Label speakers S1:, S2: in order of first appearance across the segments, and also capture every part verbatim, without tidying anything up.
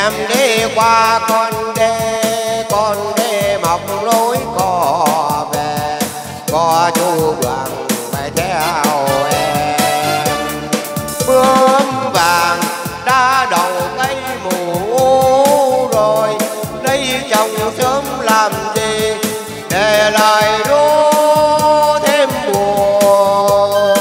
S1: em đi qua con đê, con đê mọc lối cò về, có chú đoàn phải theo em. Bướm vàng đã đầu cây mù rồi, lấy chồng sớm làm gì để lại đố thêm buồn.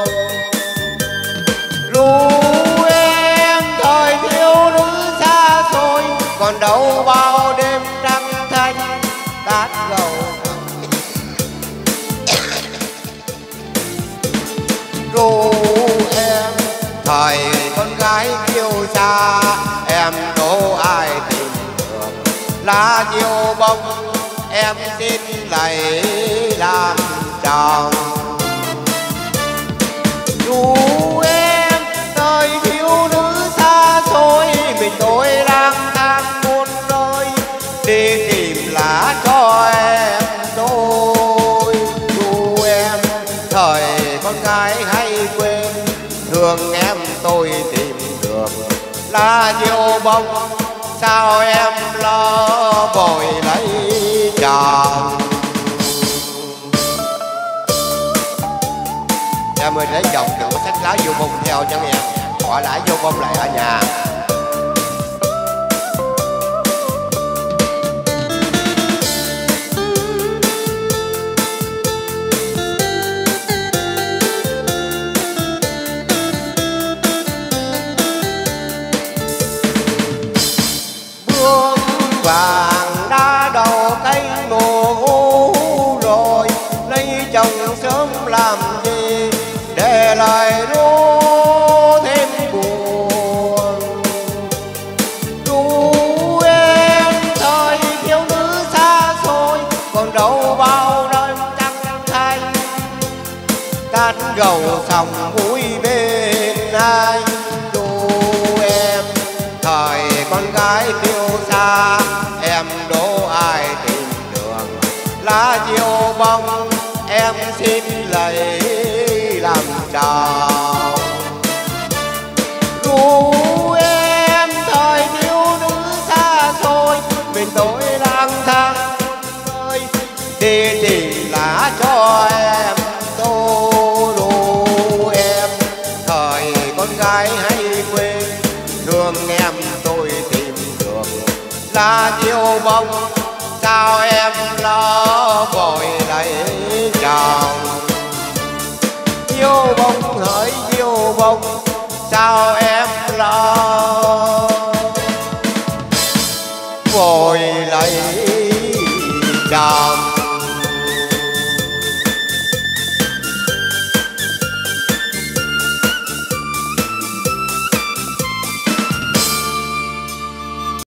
S1: Ru em thời thiếu nữ xa xôi, còn đâu bao đêm trăng thanh tát gầu. Ru em thời con gái kiêu xa, em đố ai tìm được lá diêu bông, em xin lấy làm chồng. Ru em thời thiếu nữ xa xôi, mình tôi lang thang muôn nơi, đi tìm lá cho em tôi. Ru em thời con gái hay quên, thương em tôi tìm được lá diêu bông, sao em lo vội lấy chồng. Em ơi lấy chồng đừng có xách lá vô bông theo cho em, bỏ lá vô bông lại ở nhà. Vàng đã đầu cây ngô rồi, lấy chồng sớm làm gì để lại đố thêm buồn. Ru em thời thiếu nữ xa xôi, còn đâu bao đêm trăng thanh cát gầu sòng mũi bên ai. Ru em thời con gái kiêu xa, em đố ai tìm đường lá diêu bông, em xin lấy làm chồng. Ru em thời thiếu nữ xa xôi, mình tôi lang thang ơi, đi tìm lá cho em tôi. Ru em thời con gái hay quên, thương em tôi tìm được lá diêu bông, sao em lo vội lấy chồng. Diêu bông hỡi diêu bông, sao em lo vội lấy chồng.